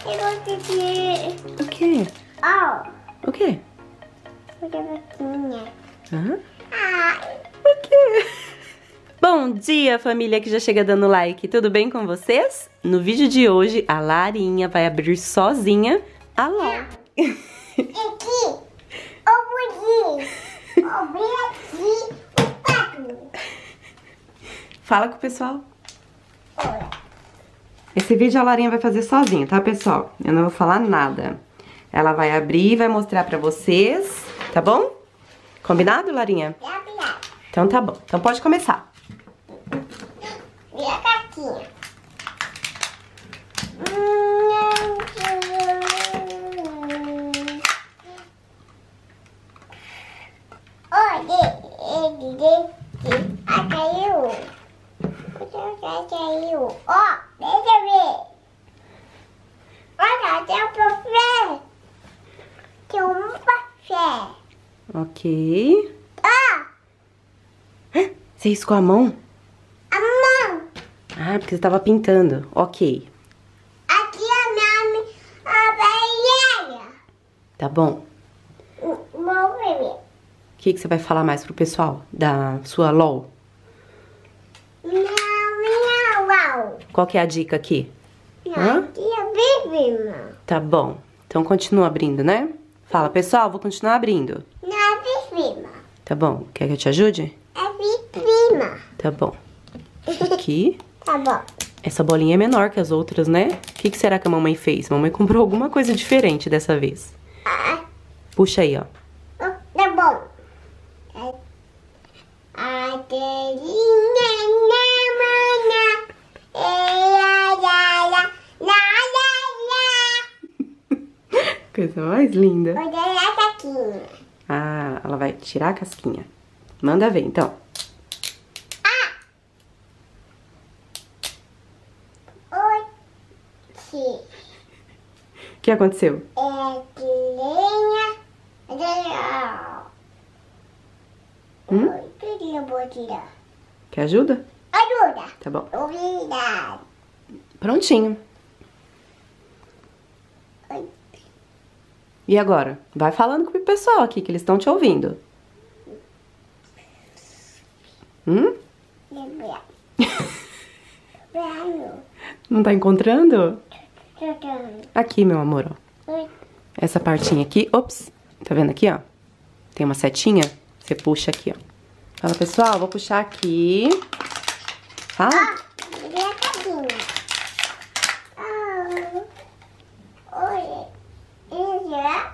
Eu consegui. O quê? Oh, O quê? olha a vaquinha. Hã? Ai, O quê? Bom dia, família que já chega dando like. Tudo bem com vocês? No vídeo de hoje, a Larinha vai abrir sozinha a LOL. aqui. Eu podia. Abrir aqui o pato. Fala com o pessoal. Olha. Esse vídeo a Larinha vai fazer sozinha, tá, pessoal? Eu não vou falar nada. Ela vai abrir e vai mostrar pra vocês, tá bom? Combinado, Larinha? Então tá bom. Então pode começar. E a caquinha. Olha, caiu. Caiu. Ó, deixa eu ver. Olha, tem um café. Tem um café. Ok. Ah, Você riscou a mão? a mão. Ah, porque você tava pintando. Ok. Aqui a velha. Tá bom. Vou ver. O que você vai falar mais pro pessoal da sua LOL? Não. Qual que é a dica aqui? Hã? Aqui é bebê, Tá bom. Então continua abrindo, né? Fala, pessoal, vou continuar abrindo. não é bebê, Tá bom. Quer que eu te ajude? é bebê. Tá bom. Aqui. Tá bom. Essa bolinha é menor que as outras, né? O que será que a mamãe fez? Mamãe comprou alguma coisa diferente dessa vez. Ah, Puxa aí, ó. tá bom. A telinha na mana. Coisa mais linda. Olha a caquinha. Ah, ela vai tirar a casquinha. Manda ver, então. Oxi. O que aconteceu? É telinha. Oi, que eu vou tirar? Quer ajuda? Ajuda. Tá bom. Obrigada. Prontinho. Oi. E agora? Vai falando com o pessoal aqui, que eles estão te ouvindo. Lembra. Não tá encontrando? Oi. Aqui, meu amor, ó. Essa partinha aqui, ops, tá vendo aqui, ó? Tem uma setinha, você puxa aqui, ó. Fala, pessoal, vou puxar aqui. Fala. Cadê a caquinha? Oi. Esse já?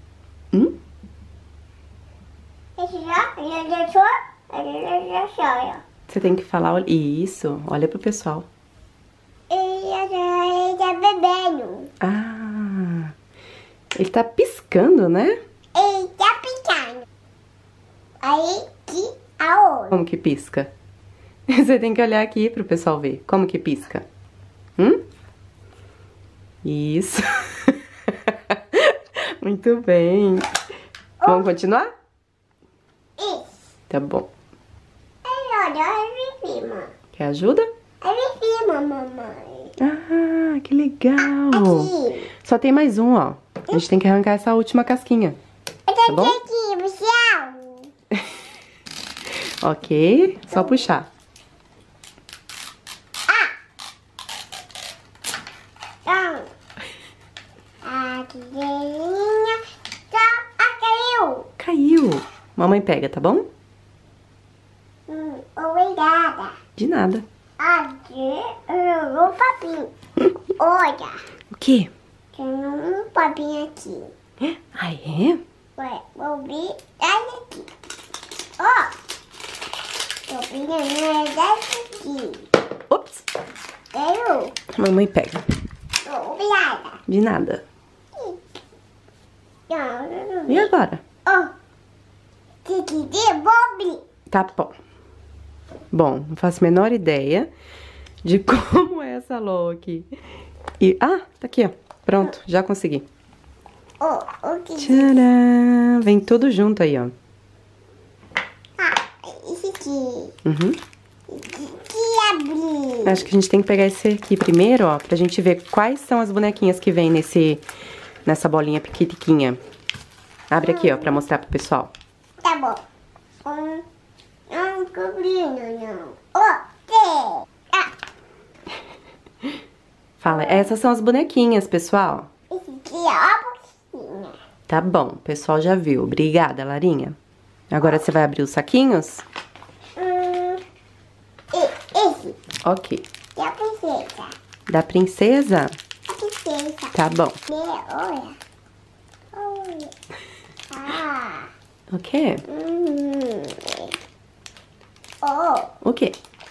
Esse já? Ele deixou? Ele deixou, ó. Você tem que falar, isso, olha pro pessoal. Ele tá bebendo. Ah, ele tá piscando, né? Ele tá picando. Aí que aonde? Como que pisca? Você tem que olhar aqui pro pessoal ver. Como que pisca? Isso. Muito bem. Vamos continuar? Isso. Tá bom. Olha, é em cima. Quer ajuda? É em cima, mamãe. Ah, que legal. Aqui. Só tem mais um, ó. A gente tem que arrancar essa última casquinha. Eu tô Tá bom? aqui, Michel. Ok, só puxar. Então, a tigelinha caiu. Caiu. Mamãe pega, tá bom? Obrigada. De nada. Aqui eu vou papinho. Olha, O quê? tem um papinho aqui. Ah, é? Ué, vou vir aqui. Ó, tô pegando desse aqui. Ops. Eu, Mamãe pega. obrigada. De nada. E agora? Ó, tem que devolver. Tá bom. Bom, não faço a menor ideia de como é essa LOL aqui. E, tá aqui, ó. Pronto, já consegui. Ó, o que Tcharam! Vem tudo junto aí, ó. esse aqui. Uhum. Que abrir. Acho que a gente tem que pegar esse aqui primeiro, ó, pra gente ver quais são as bonequinhas que vem nessa bolinha pequitiquinha. Abre aqui, ó, pra mostrar pro pessoal. Tá bom. Cobrindo, não. Ok. Ah, Fala, essas são as bonequinhas, pessoal. esse aqui é a boquinha. Tá bom, o pessoal já viu. Obrigada, Larinha. Agora você vai abrir os saquinhos? Esse Ok. é a princesa. Da princesa? A princesa. Tá bom. Olha. Olha. Ah. O quê? Oh. O quê?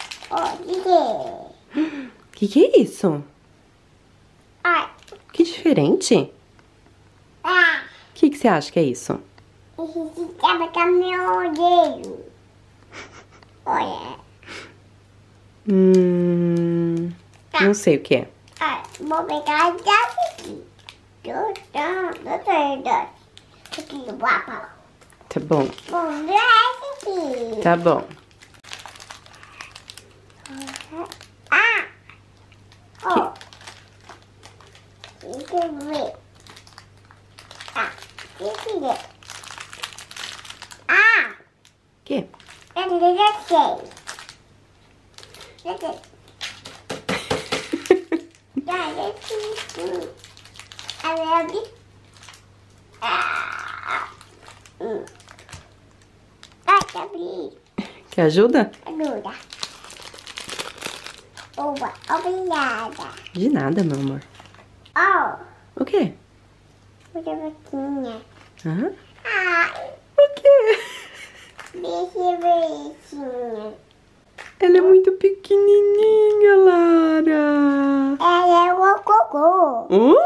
Oh, Que é isso? Ai. Que diferente. Ah. O que você acha que é isso? Esse aqui vai botar meu dedo. Olha. Não sei o que é. Ah, vou pegar esse aqui. Dois. Aqui do papo. Tá bom. Vamos ver esse aqui. Tá bom. Ah! Ó. Deixa eu ver. Ah, deixa eu ver. Ah! Que? Eu já sei. Já sei. Já sei. Abre. Ah! Ai, abri. Quer ajuda? Ajuda. Oba, obrigada. De nada, meu amor. Oh, O quê? muita boquinha. Hã? Ai, O quê? deixa eu ver isso. Ela é muito pequenininha, Lara. Ela é o cocô.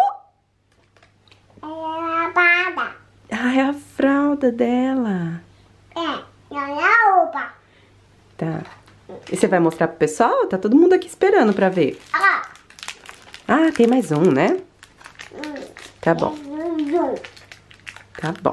Ela é a bada. Ah, é a fralda dela. É, não é a upa. Tá. E você vai mostrar pro pessoal? Tá todo mundo aqui esperando pra ver. Ó. Ah, tem mais um, né? Tá bom. Tá bom.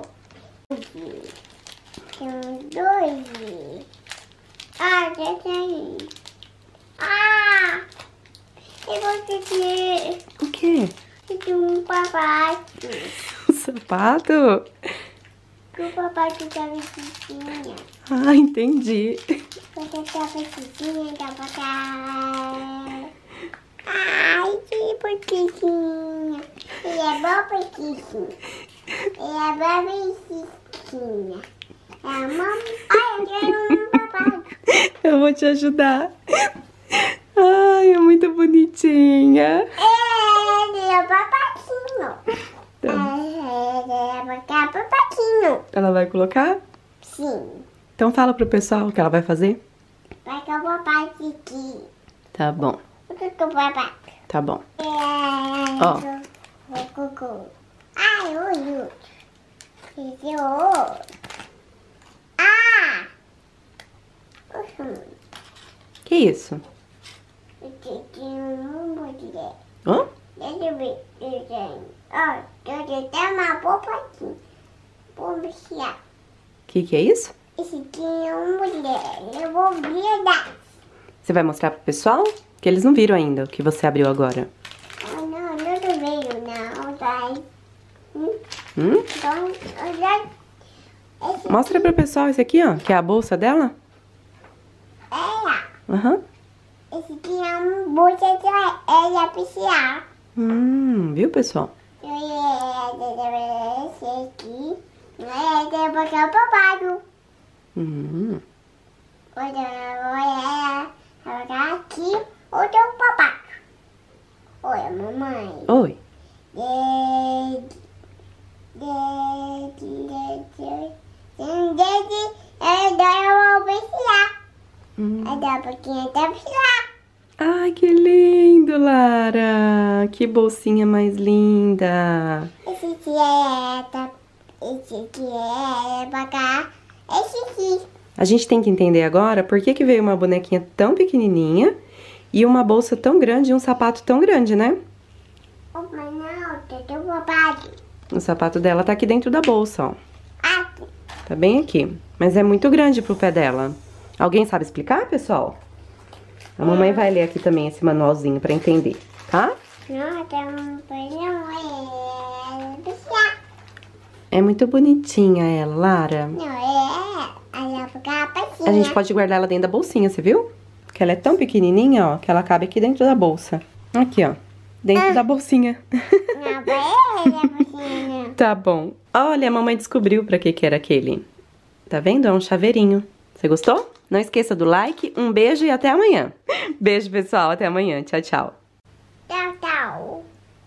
Tem dois. Ah, já tem. Ah! Eu vou ter O quê? um papai. O sapato? O papai que tá vestidinha. Ah, entendi. Você tá vestidinha, tá papai. Ai, que bonitinha. Ele é bom pequenininho. Ele é bom pequenininho. É a mamãe. Ai, eu quero um papai. Eu vou te ajudar. Ai, é muito bonitinha. Ele é papaquinho. Tá. Ele é papaquinho. Ela vai colocar? Sim. Então fala pro pessoal o que ela vai fazer. Vai com o papai aqui. Tá bom, O que é o papai? tá bom. Ó. O cocô. Ai, oi. Esse é o... Ah! Que isso? Esse aqui não pode ver. Hã? Deixa eu ver. Ó, eu tenho até uma roupa aqui. Vou mexer. Que é isso? Esse aqui é uma mulher. Eu vou virar. Você vai mostrar pro pessoal? Que eles não viram ainda o que você abriu agora. Ah, não veio, não. Vai. Então, eu já... Esse Mostra pro pessoal esse aqui, ó, que é a bolsa dela. Aham. Esse aqui é um bolsa de ela pisciar. Viu, pessoal? Esse aqui é botar o papai. Olha, botar aqui o teu papai. Olha, mamãe. Oi. Eu vou pisciar. Dá um pouquinho até pisciar. Ai, que lindo, Lara. Que bolsinha mais linda. Esse aqui é botar esse aqui. A gente tem que entender agora por que veio uma bonequinha tão pequenininha e uma bolsa tão grande e um sapato tão grande, né? Mas não, tem o papai. O sapato dela tá aqui dentro da bolsa, ó. Aqui. Tá bem aqui. Mas é muito grande pro pé dela. Alguém sabe explicar, pessoal? A mamãe vai ler aqui também esse manualzinho pra entender, tá? Não, tem um É muito bonitinha ela, Lara. Não, ela fica a patinha. A gente pode guardar ela dentro da bolsinha, você viu? Que ela é tão pequenininha, ó, que ela cabe aqui dentro da bolsa. Aqui, ó, dentro da bolsinha. Não, vai a patinha. Tá bom. Olha, a mamãe descobriu pra que era aquele. Tá vendo? É um chaveirinho. Você gostou? Não esqueça do like, um beijo e até amanhã. Beijo, pessoal. Até amanhã. Tchau, tchau.